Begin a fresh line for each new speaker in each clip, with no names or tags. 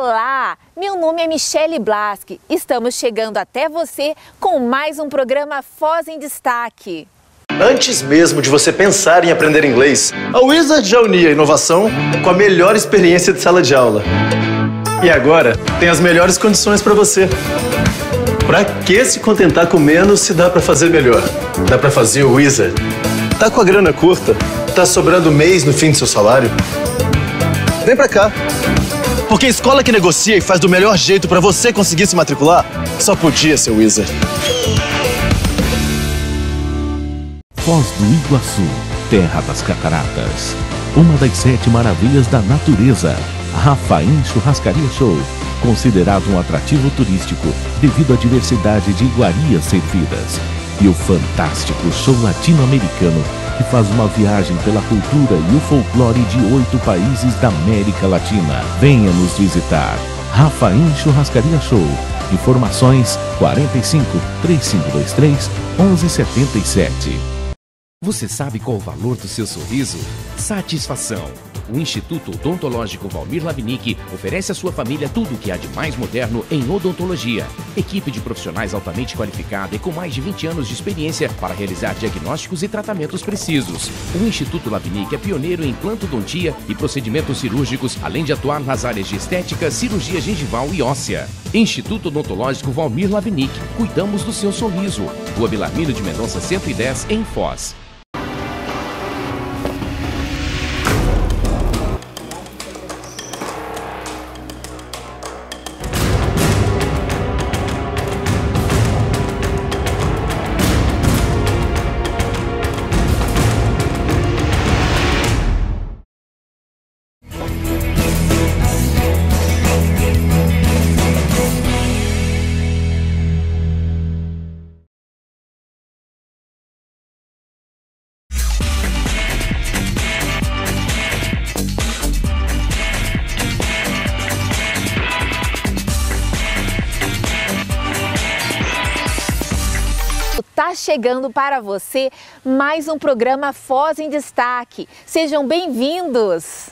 Olá, meu nome é Michele Blaski. Estamos chegando até você com mais um programa Foz em Destaque.
Antes mesmo de você pensar em aprender inglês, a Wizard já unia a inovação com a melhor experiência de sala de aula. E agora tem as melhores condições para você. Pra que se contentar com menos se dá pra fazer melhor? Dá pra fazer o Wizard. Tá com a grana curta? Tá sobrando mês no fim do seu salário? Vem pra cá. Porque a escola que negocia e faz do melhor jeito pra você conseguir se matricular, só podia ser o Wizard.
Foz do Iguaçu, terra das cataratas. Uma das 7 maravilhas da natureza. Rafaim Churrascaria Show. Considerado um atrativo turístico devido à diversidade de iguarias servidas. E o fantástico show latino-americano que faz uma viagem pela cultura e o folclore de 8 países da América Latina. Venha nos visitar. Rafaim Churrascaria Show. Informações 45 3523 1177.
Você sabe qual o valor do seu sorriso? Satisfação. O Instituto Odontológico Valmir Labinic oferece à sua família tudo o que há de mais moderno em odontologia. Equipe de profissionais altamente qualificada e com mais de 20 anos de experiência para realizar diagnósticos e tratamentos precisos. O Instituto Labinic é pioneiro em implantodontia e procedimentos cirúrgicos, além de atuar nas áreas de estética, cirurgia gengival e óssea. Instituto Odontológico Valmir Labinic. Cuidamos do seu sorriso. Rua Belarmino de Mendonça 110, em Foz.
Tá chegando para você mais um programa Foz em Destaque. Sejam bem-vindos!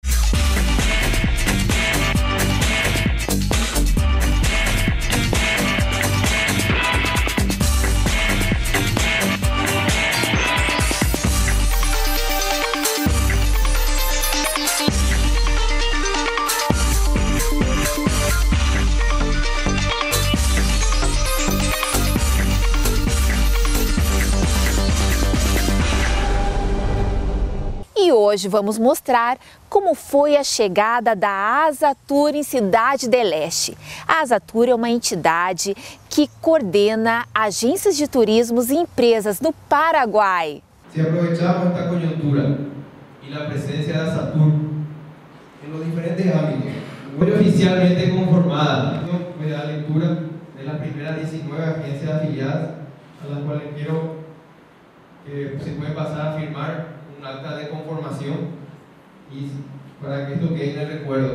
E hoje vamos mostrar como foi a chegada da Asatur em Cidade del Este. A Asatur é uma entidade que coordena agências de turismos e empresas no Paraguai.
Se aprovechamos esta coyuntura y la presencia de Asatur en los diferentes ámbitos, fue oficialmente conformada. Me da lectura de las primeras 19 agencias afiliadas, a las cuales quiero que se puede pasar a firmar un acta de conformación y para que esto quede en el recuerdo.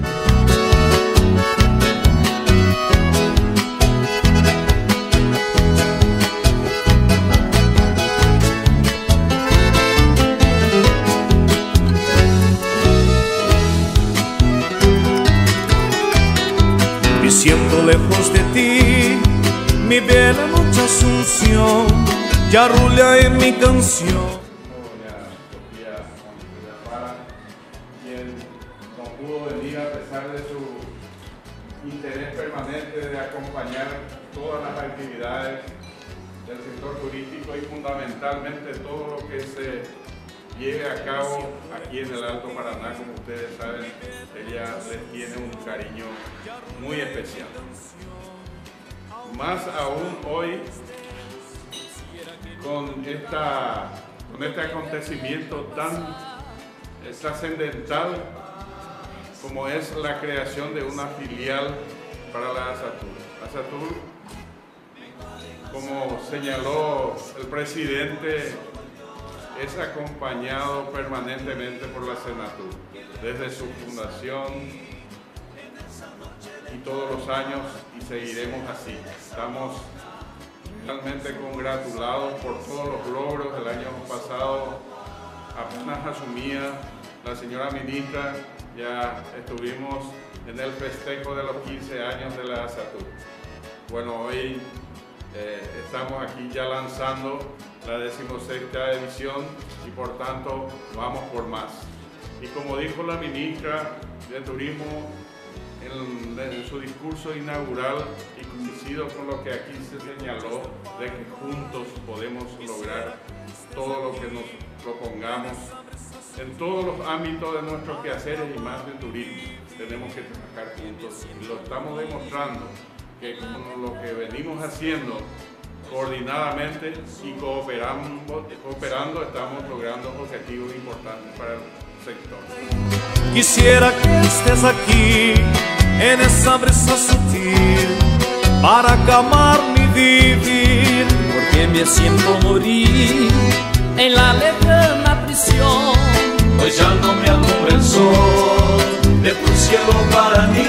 Me siento lejos de ti, mi bella noche Asunción, ya rula en mi canción.
Interés permanente de acompañar todas las actividades del sector turístico y fundamentalmente todo lo que se lleve a cabo aquí en el Alto Paraná. Como ustedes saben, ella les tiene un cariño muy especial. Más aún hoy, con este acontecimiento tan trascendental como es la creación de una filial para la Asatur. Asatur, como señaló el presidente, es acompañado permanentemente por la Senatur, desde su fundación y todos los años, y seguiremos así. Estamos realmente congratulados por todos los logros. El año pasado apenas asumía la señora ministra, ya estuvimos en el festejo de los 15 años de la ASATUR. Bueno, hoy estamos aquí ya lanzando la 16ª edición y por tanto vamos por más. Y como dijo la ministra de Turismo en su discurso inaugural, y coincido con lo que aquí se señaló, de que juntos podemos lograr todo lo que nos propongamos en todos los ámbitos de nuestros quehaceres y más de turismo. Tenemos que trabajar juntos y lo estamos demostrando, que con lo que venimos haciendo coordinadamente y cooperando estamos logrando objetivos importantes para el sector.
Quisiera que estés aquí en esa brisa sutil para acalmar mi vivir,
porque me siento morir en la lejana prisión.
Hoy ya no me alumbra el sol de tu cielo para mí.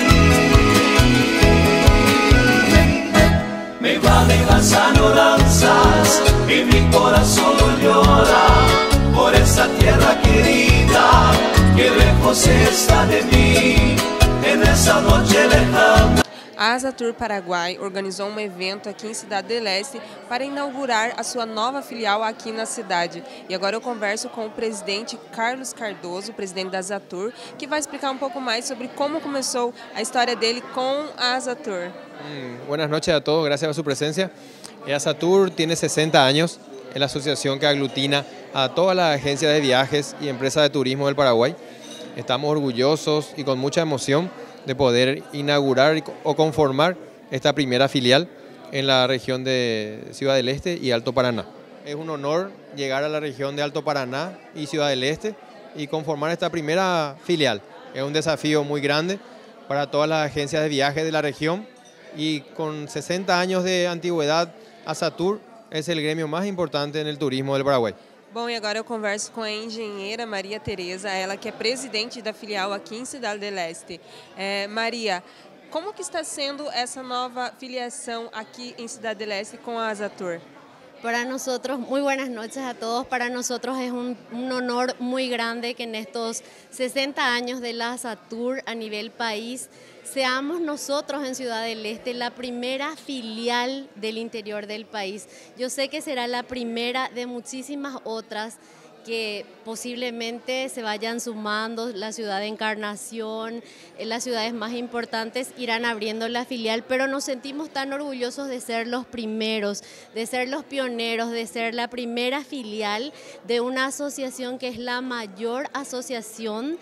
Me invaden las añoranzas y mi corazón llora por esa tierra querida que lejos está de mí en esa noche lejana.
A ASATUR Paraguai organizou um evento aqui em Cidade del Este para inaugurar a sua nova filial aqui na cidade. E agora eu converso com o presidente Carlos Cardoso, presidente da ASATUR, que vai explicar um pouco mais sobre como começou a história dele com a ASATUR.
Buenas noches a todos, gracias por su presencia. ASATUR tiene 60 años, es la asociación que aglutina a todas las agencias de viajes y empresas de turismo del Paraguay. Estamos orgullosos y con mucha emoción de poder inaugurar o conformar esta primera filial en la región de Ciudad del Este y Alto Paraná. Es un honor llegar a la región de Alto Paraná y Ciudad del Este y conformar esta primera filial. Es un desafío muy grande para todas las agencias de viajes de la región y con 60 años de antigüedad, ASATUR es el gremio más importante en el turismo del Paraguay.
Bom, e agora eu converso com a engenheira Maria Tereza, ela que é presidente da filial aqui em Cidade del Este. Maria, como que está sendo essa nova filiação aqui em Cidade del Este com a ASATUR?
Para nosotros, muy buenas noches a todos. Para nosotros es un honor muy grande que en estos 60 años de la ASATUR a nivel país seamos nosotros en Ciudad del Este la primera filial del interior del país. Yo sé que será la primera de muchísimas otras que posiblemente se vayan sumando. La ciudad de Encarnación, las ciudades más importantes irán abriendo la filial, pero nos sentimos tan orgullosos de ser los primeros, de ser los pioneros, de ser la primera filial de una asociación que es la mayor asociación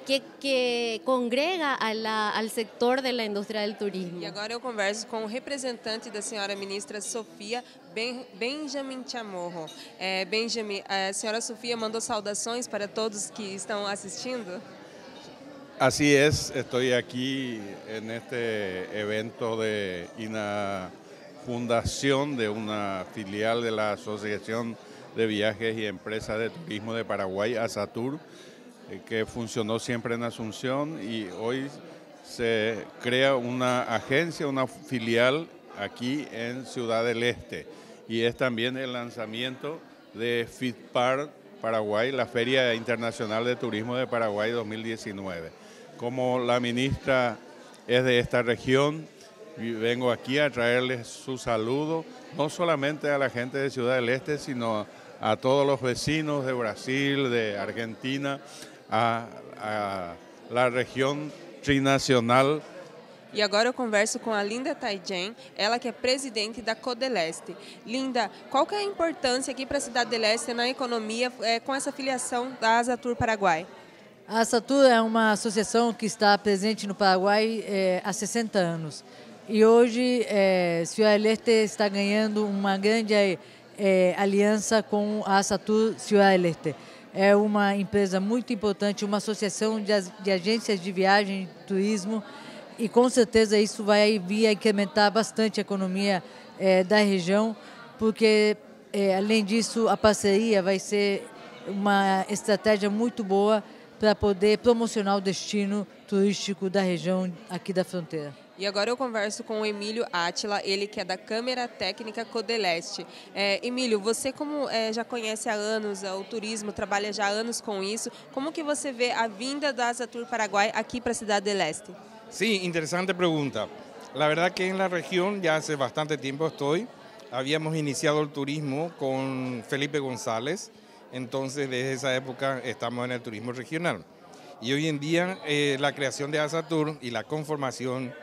que congrega al sector de la indústria del turismo.
E agora eu converso com o representante da senhora ministra Sofia Benjamin Chamorro. Benjamin, a senhora Sofia mandou saudações para todos que estão assistindo?
Así es, estoy aquí en este evento de una fundación de una filial de la Asociación de Viajes y Empresas de Turismo de Paraguay, ASATUR, que funcionó siempre en Asunción y hoy se crea una agencia, una filial aquí en Ciudad del Este. Y es también el lanzamiento de FITPAR Paraguay, la Feria Internacional de Turismo de Paraguay 2019. Como la ministra es de esta región, vengo aquí a traerles su saludo, no solamente a la gente de Ciudad del Este, sino a todos los vecinos de Brasil, de Argentina, a la região trinacional.
E agora eu converso com a Linda Taijen, ela que é presidente da Codeleste. Linda, qual que é a importância aqui para a Cidade del Este na economia com essa filiação da ASATUR Paraguai?
A ASATUR é uma associação que está presente no Paraguai há 60 anos. E hoje Ciudad del Este está ganhando uma grande aliança com a ASATUR Ciudad del Este. É uma empresa muito importante, uma associação de agências de viagem e turismo e com certeza isso vai vir a incrementar bastante a economia da região, porque além disso a parceria vai ser uma estratégia muito boa para poder promocionar o destino turístico da região aqui da fronteira.
E agora eu converso com o Emílio Átila, ele que é da Câmara Técnica Codeleste. Emílio, você como já conhece há anos o turismo, trabalha já há anos com isso, como que você vê a vinda da ASATUR Paraguai aqui para a Cidade del Este?
Sí, interesante pregunta. La verdad que en la región ya hace bastante tiempo estoy. Habíamos iniciado el turismo con Felipe González, entonces desde esa época estamos en el turismo regional. Y hoy en día la creación de ASATUR y la conformación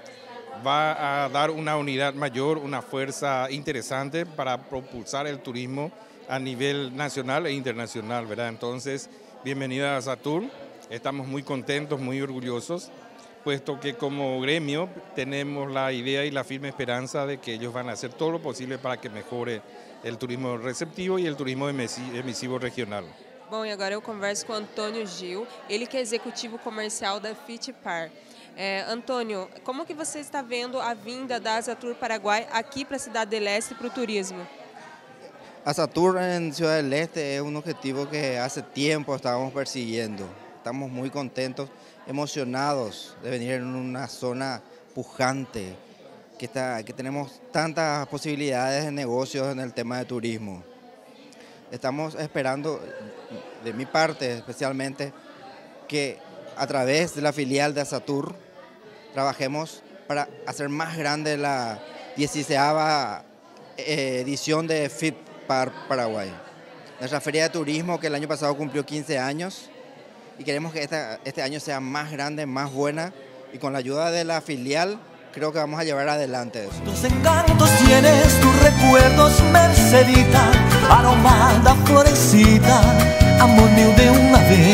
va a dar una unidad mayor, una fuerza interesante para propulsar el turismo a nivel nacional e internacional, ¿verdad? Entonces, bienvenida a ASATUR, estamos muy contentos, muy orgullosos, puesto que como gremio tenemos la idea y la firme esperanza de que ellos van a hacer todo lo posible para que mejore el turismo receptivo y el turismo emisivo regional.
Bom, e agora eu converso com o Antônio Gil, ele que é executivo comercial da Fitpar. Antônio, como que você está vendo a vinda da ASATUR Paraguay aqui para a Cidade del Este para o turismo?
ASATUR en Ciudad del Este es un objetivo que hace tiempo estábamos persiguiendo. Estamos muy contentos, emocionados de venir en una zona pujante, que tenemos tantas posibilidades de negocios en el tema de turismo. Estamos esperando, de mi parte especialmente, que a través de la filial de ASATUR trabajemos para hacer más grande la 16ª edición de Fitpar Paraguay. Nuestra feria de turismo que el año pasado cumplió 15 años y queremos que este año sea más grande, más buena, y con la ayuda de la filial creo que vamos a llevar adelante eso.
Tus encantos tienes, tus recuerdos, Mercedita, aromada florecita, amor mío de una vez.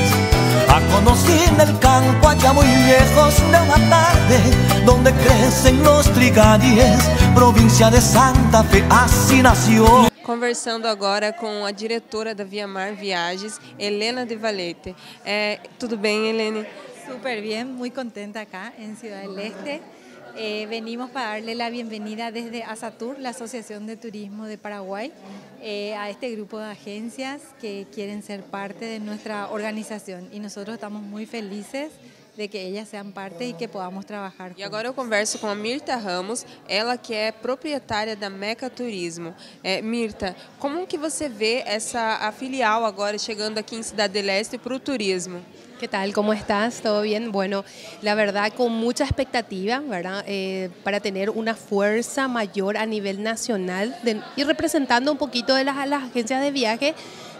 A conocí en el campo allá muy lejos de una tarde, donde crecen los trigales, província de Santa Fe, así nació.
Conversando agora com a diretora da Via Mar Viagens, Helena de Valete. Tudo bem, Helene?
Súper bien, muy contenta acá en Ciudad del Este. Venimos para darle la bienvenida desde ASATUR, la Asociación de Turismo de Paraguay, a este grupo de agencias que quieren ser parte de nuestra organización, y nosotros estamos muy felices de que ellas sean parte e que podamos trabalhar.
E agora eu converso com a Mirta Ramos, ela que é proprietária da Meca Turismo. Mirta, como que você vê a filial agora chegando aqui em Cidade del Este para o turismo?
¿Qué tal? ¿Cómo estás? ¿Todo bien? Bueno, la verdad con mucha expectativa, ¿verdad? Para tener una fuerza mayor a nivel nacional y representando un poquito de las agencias de viaje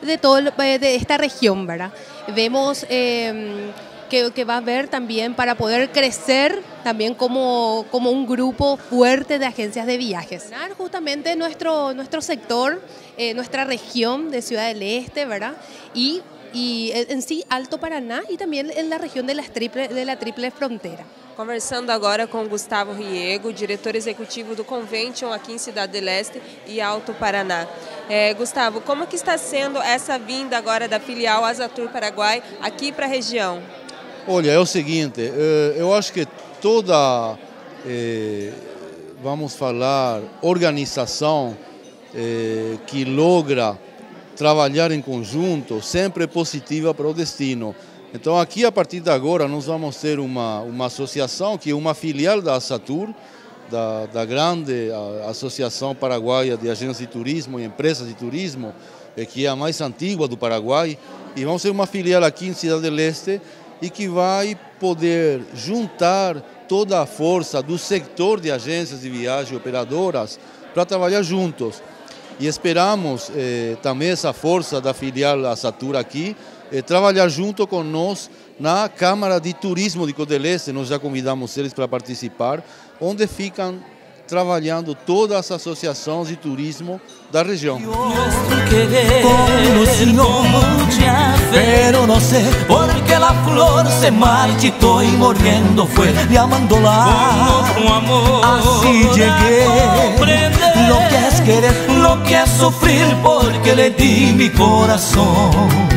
de esta región, ¿verdad? Vemos que va a haber también para poder crecer también como un grupo fuerte de agencias de viajes. Justamente nuestro sector, nuestra región de Ciudad del Este, ¿verdad? Y en sí Alto Paraná e também na região da Tríplice Fronteira.
Conversando agora com Gustavo Riego, diretor executivo do Convention aqui em Cidade del Este e Alto Paraná. Gustavo, como que está sendo essa vinda agora da filial ASATUR Paraguay aqui para a região?
Olha, é o seguinte, eu acho que toda, vamos falar, organização que logra trabalhar em conjunto sempre é positiva para o destino. Então aqui a partir de agora nós vamos ter uma associação que é uma filial da ASATUR, da grande Associação Paraguaia de Agências de Turismo e Empresas de Turismo, que é a mais antiga do Paraguai, e vamos ter uma filial aqui em Cidade del Este e que vai poder juntar toda a força do setor de agências de viagem, operadoras, para trabalhar juntos. E esperamos também essa força da filial ASATUR aqui, trabalhar junto com nós na Câmara de Turismo de Ciudad del Este. Nós já convidamos eles para participar, onde ficam trabalhando todas as associações de turismo da região.
Pero no sé por qué la flor se marchitó y muriendo fue llamándola. Así llegué. Lo que es querer, lo que es sufrir, porque le di mi corazón.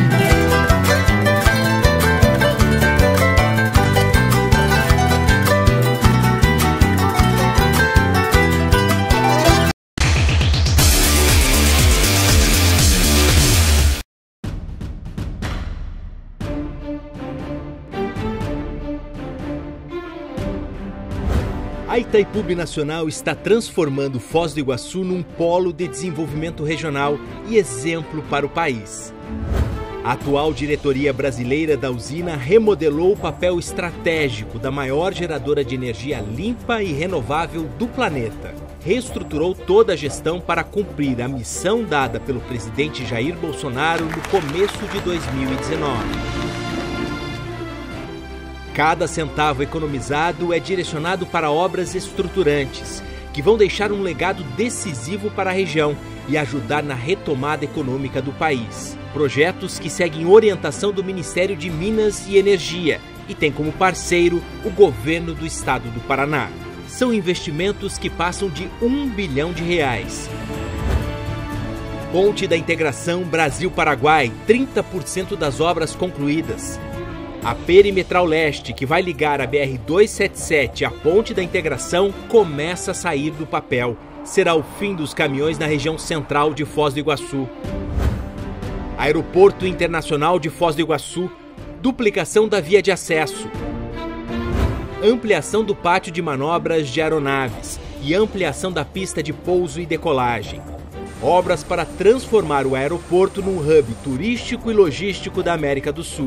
A Itaipu Binacional está transformando Foz do Iguaçu num polo de desenvolvimento regional e exemplo para o país. A atual diretoria brasileira da usina remodelou o papel estratégico da maior geradora de energia limpa e renovável do planeta. Reestruturou toda a gestão para cumprir a missão dada pelo presidente Jair Bolsonaro no começo de 2019. Cada centavo economizado é direcionado para obras estruturantes, que vão deixar um legado decisivo para a região e ajudar na retomada econômica do país. Projetos que seguem orientação do Ministério de Minas e Energia e tem como parceiro o governo do estado do Paraná. São investimentos que passam de R$1 bilhão. Ponte da Integração Brasil-Paraguai, 30% das obras concluídas. A Perimetral Leste, que vai ligar a BR-277 à Ponte da Integração, começa a sair do papel. Será o fim dos caminhões na região central de Foz do Iguaçu. Aeroporto Internacional de Foz do Iguaçu, duplicação da via de acesso. Ampliação do pátio de manobras de aeronaves e ampliação da pista de pouso e decolagem. Obras para transformar o aeroporto num hub turístico e logístico da América do Sul.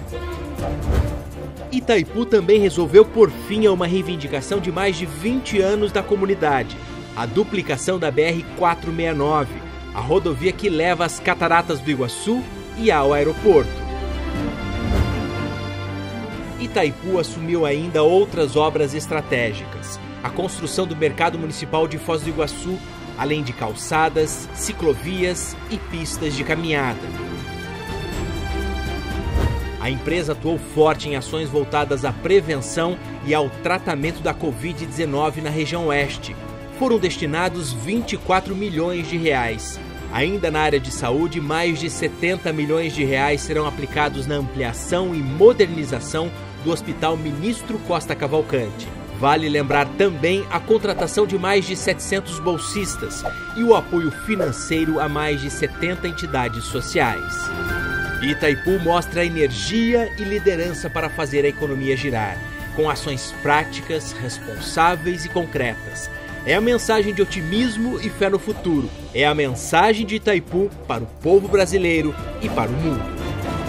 Itaipu também resolveu pôr fim a uma reivindicação de mais de 20 anos da comunidade, a duplicação da BR-469, a rodovia que leva às Cataratas do Iguaçu e ao aeroporto. Itaipu assumiu ainda outras obras estratégicas, a construção do Mercado Municipal de Foz do Iguaçu, além de calçadas, ciclovias e pistas de caminhada. A empresa atuou forte em ações voltadas à prevenção e ao tratamento da Covid-19 na região oeste. Foram destinados R$24 milhões. Ainda na área de saúde, mais de R$70 milhões serão aplicados na ampliação e modernização do Hospital Ministro Costa Cavalcante. Vale lembrar também a contratação de mais de 700 bolsistas e o apoio financeiro a mais de 70 entidades sociais. Itaipu mostra energia e liderança para fazer a economia girar, com ações práticas, responsáveis e concretas. É a mensagem de otimismo e fé no futuro. É a mensagem de Itaipu para o povo brasileiro e para o mundo.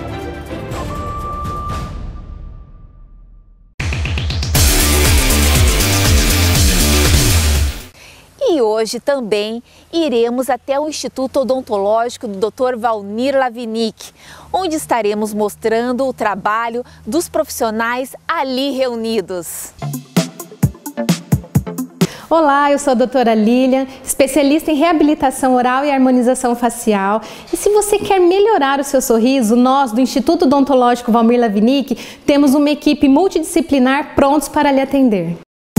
E hoje também iremos até o Instituto Odontológico do Dr. Valmir Lavinick, onde estaremos mostrando o trabalho dos profissionais ali reunidos.
Olá, eu sou a doutora Lilian, especialista em reabilitação oral e harmonização facial. E se você quer melhorar o seu sorriso, nós do Instituto Odontológico Valmir Lavinick temos uma equipe multidisciplinar prontos para lhe atender.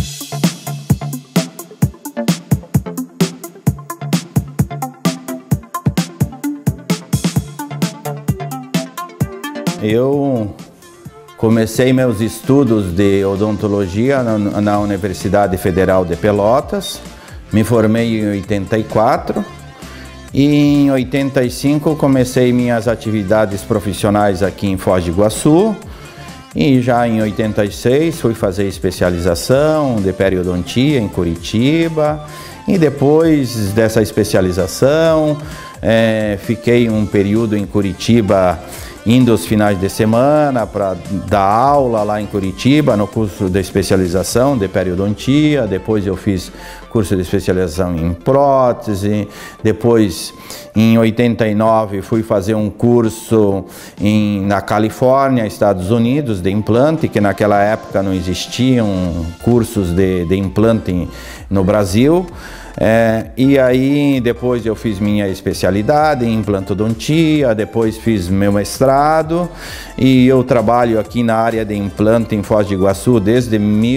Eu comecei meus estudos de odontologia na Universidade Federal de Pelotas, me formei em 84 e em 85 comecei minhas atividades profissionais aqui em Foz do Iguaçu e já em 86 fui fazer especialização de periodontia em Curitiba e depois dessa especialização fiquei um período em Curitiba indo aos finais de semana para dar aula lá em Curitiba no curso de especialização de periodontia. Depois eu fiz curso de especialização em prótese. Depois, em 89, fui fazer um curso na Califórnia, Estados Unidos, de implante, que naquela época não existiam cursos de implante no Brasil. E aí depois eu fiz minha especialidade em implantodontia, depois fiz meu mestrado e eu trabalho aqui na área de implante em Foz do Iguaçu desde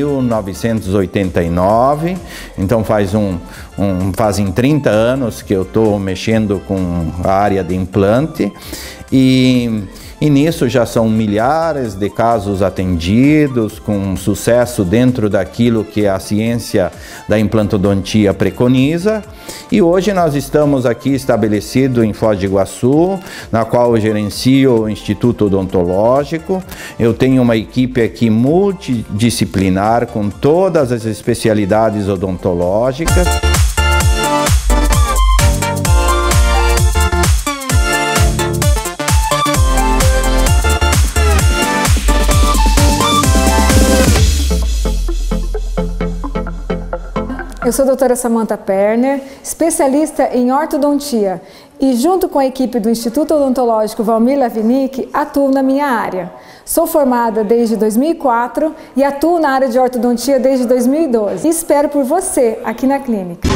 1989, então fazem 30 anos que eu estou mexendo com a área de implante e nisso já são milhares de casos atendidos, com sucesso dentro daquilo que a ciência da implantodontia preconiza. E hoje nós estamos aqui estabelecidos em Foz do Iguaçu, na qual eu gerencio o Instituto Odontológico. Eu tenho uma equipe aqui multidisciplinar com todas as especialidades odontológicas.
Eu sou a doutora Samantha Perner, especialista em ortodontia e junto com a equipe do Instituto Odontológico Valmir Lavinick atuo na minha área. Sou formada desde 2004 e atuo na área de ortodontia desde 2012 e espero por você aqui na clínica.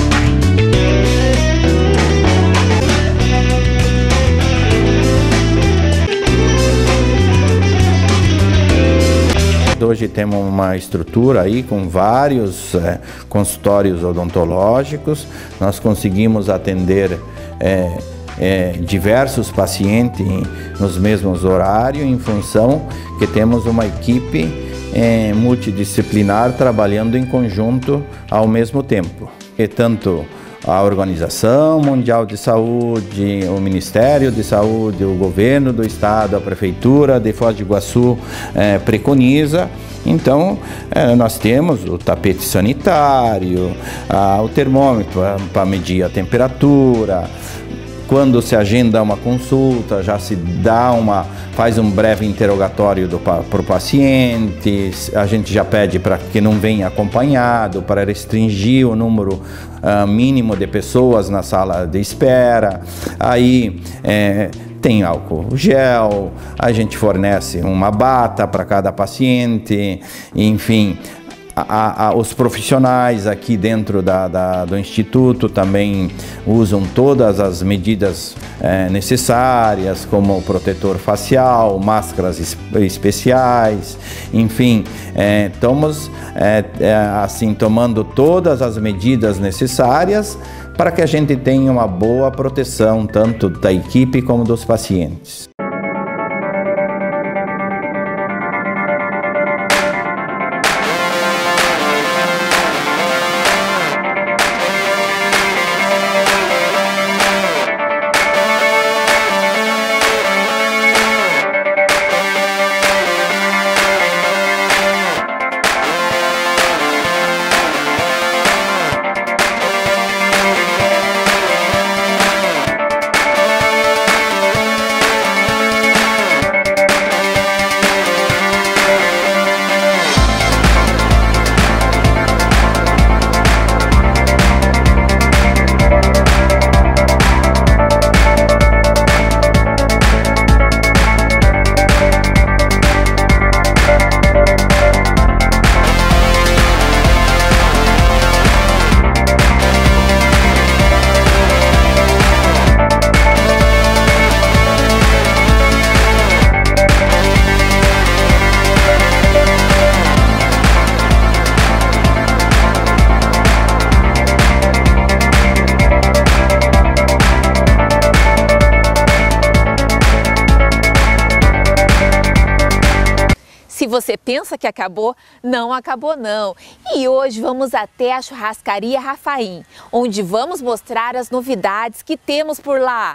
Hoje temos uma estrutura aí com vários consultórios odontológicos. Nós conseguimos atender diversos pacientes nos mesmos horários, em função que temos uma equipe multidisciplinar trabalhando em conjunto ao mesmo tempo. E tanto a Organização Mundial de Saúde, o Ministério de Saúde, o Governo do Estado, a Prefeitura de Foz do Iguaçu preconiza. Então, nós temos o tapete sanitário, o termômetro para medir a temperatura. Quando se agenda uma consulta, já se faz um breve interrogatório para o paciente, a gente já pede para que não venha acompanhado, para restringir o número mínimo de pessoas na sala de espera. Aí tem álcool gel, a gente fornece uma bata para cada paciente, enfim. Os profissionais aqui dentro do Instituto também usam todas as medidas necessárias, como o protetor facial, máscaras especiais, enfim, estamos assim, tomando todas as medidas necessárias para que a gente tenha uma boa proteção tanto da equipe como dos pacientes.
Se você pensa que acabou, não acabou não. E hoje vamos até a churrascaria Rafaim, onde vamos mostrar as novidades que temos por lá.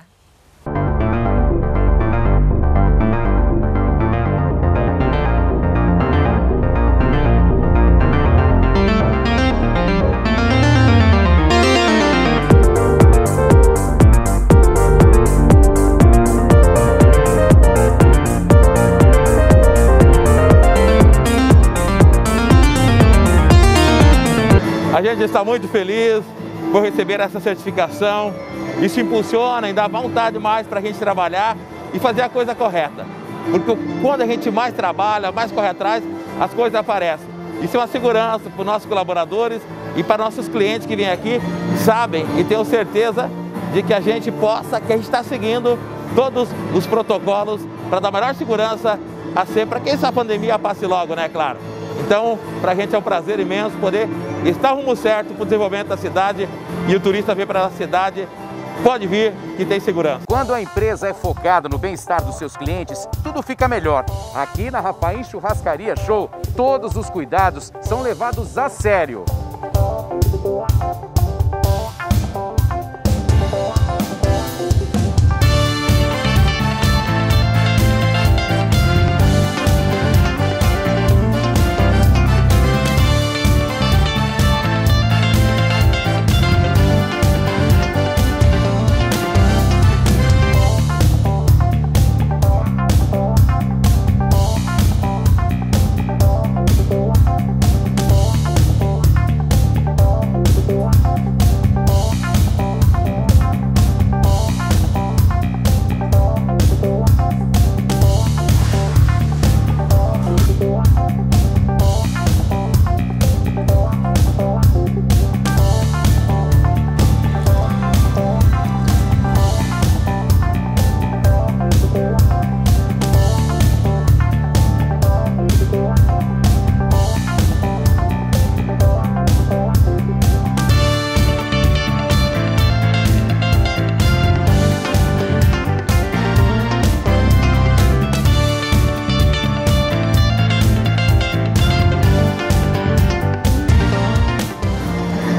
A gente está muito feliz por receber essa certificação. Isso impulsiona e dá vontade mais para a gente trabalhar e fazer a coisa correta. Porque quando a gente mais trabalha, mais corre atrás, as coisas aparecem. Isso é uma segurança para os nossos colaboradores e para nossos clientes que vêm aqui, sabem e tenho certeza de que a gente está seguindo todos os protocolos para dar maior segurança para que essa pandemia passe logo, né, claro. Então, para a gente é um prazer imenso poder estar rumo certo para o desenvolvimento da cidade e o turista vir para a cidade, pode vir que tem segurança.
Quando a empresa é focada no bem-estar dos seus clientes, tudo fica melhor. Aqui na Rafaim Churrascaria Show, todos os cuidados são levados a sério.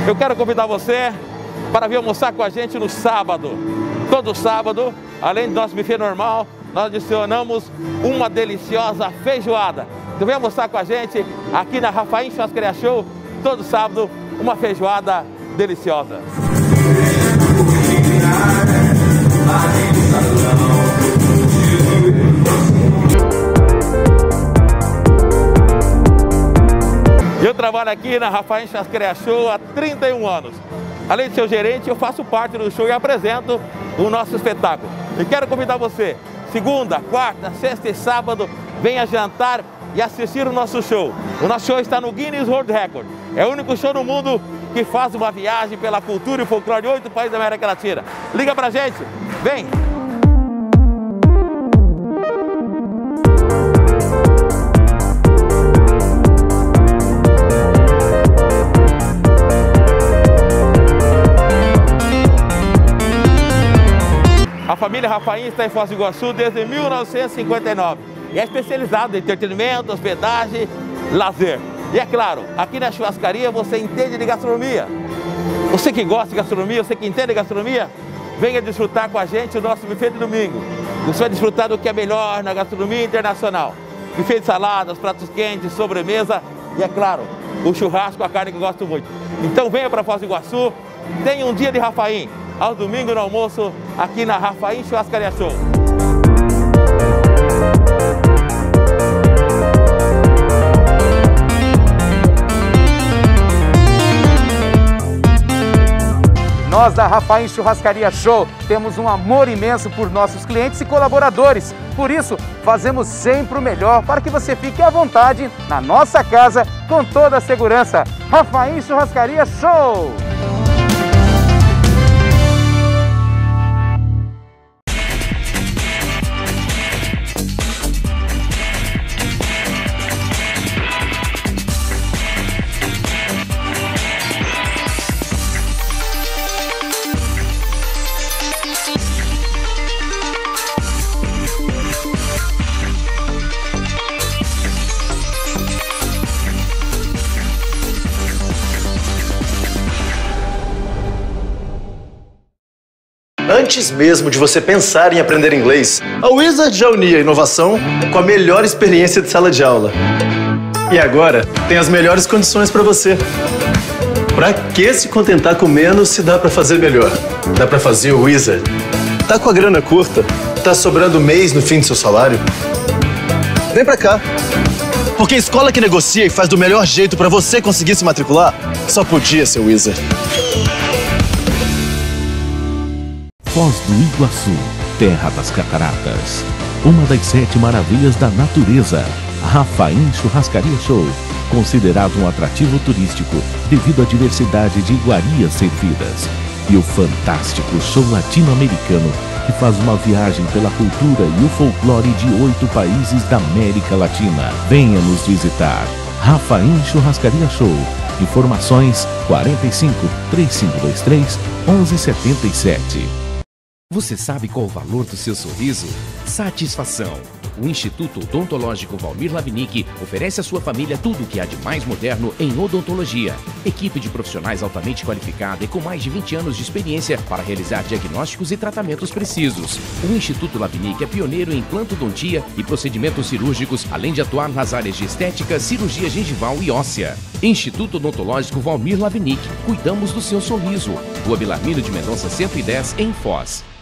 Eu quero convidar você para vir almoçar com a gente no sábado. Todo sábado, além do nosso buffet normal, nós adicionamos uma deliciosa feijoada. Então vem almoçar com a gente aqui na Rafaim Churrascaria Show, todo sábado, uma feijoada deliciosa. Eu trabalho aqui na Rafaim Churrascaria Show há 31 anos. Além de ser o gerente, eu faço parte do show e apresento o nosso espetáculo. E quero convidar você, segunda, quarta, sexta e sábado, venha jantar e assistir o nosso show. O nosso show está no Guinness World Record. É o único show no mundo que faz uma viagem pela cultura e folclore de 8 países da América Latina. Liga pra gente, vem! A família Rafaim está em Foz do Iguaçu desde 1959 e é especializada em entretenimento, hospedagem, lazer. E é claro, aqui na churrascaria você entende de gastronomia. Você que gosta de gastronomia, você que entende de gastronomia, venha desfrutar com a gente o nosso buffet de domingo. Você vai desfrutar do que é melhor na gastronomia internacional. Buffet de saladas, pratos quentes, sobremesa e é claro, o churrasco, a carne que eu gosto muito. Então venha para Foz do Iguaçu, tenha um dia de Rafaim. Ao domingo no almoço, aqui na Rafaim Churrascaria Show.
Nós da Rafaim Churrascaria Show temos um amor imenso por nossos clientes e colaboradores. Por isso, fazemos sempre o melhor para que você fique à vontade na nossa casa com toda a segurança. Rafaim Churrascaria Show!
Antes mesmo de você pensar em aprender inglês, a Wizard já unia a inovação com a melhor experiência de sala de aula. E agora tem as melhores condições para você. Pra que se contentar com menos se dá para fazer melhor? Dá para fazer o Wizard. Tá com a grana curta? Tá sobrando mês no fim do seu salário? Vem pra cá. Porque a escola que negocia e faz do melhor jeito para você conseguir se matricular, só podia ser o Wizard.
Foz do Iguaçu, terra das cataratas. Uma das 7 maravilhas da natureza. Rafaim Churrascaria Show. Considerado um atrativo turístico devido à diversidade de iguarias servidas. E o fantástico show latino-americano que faz uma viagem pela cultura e o folclore de 8 países da América Latina. Venha nos visitar. Rafaim Churrascaria Show. Informações 45 3523 1177. Você sabe qual o valor do seu sorriso? Satisfação. O Instituto Odontológico Valmir Lavinick oferece à sua família tudo o que há de mais moderno em odontologia. Equipe de profissionais altamente qualificada e com mais de 20 anos de experiência para realizar diagnósticos e tratamentos precisos. O Instituto Lavinick é pioneiro em implantodontia e procedimentos cirúrgicos, além de atuar nas áreas de estética, cirurgia gengival e óssea. Instituto Odontológico Valmir Lavinick. Cuidamos do seu sorriso. Rua Belarmino de Mendonça 110, em Foz.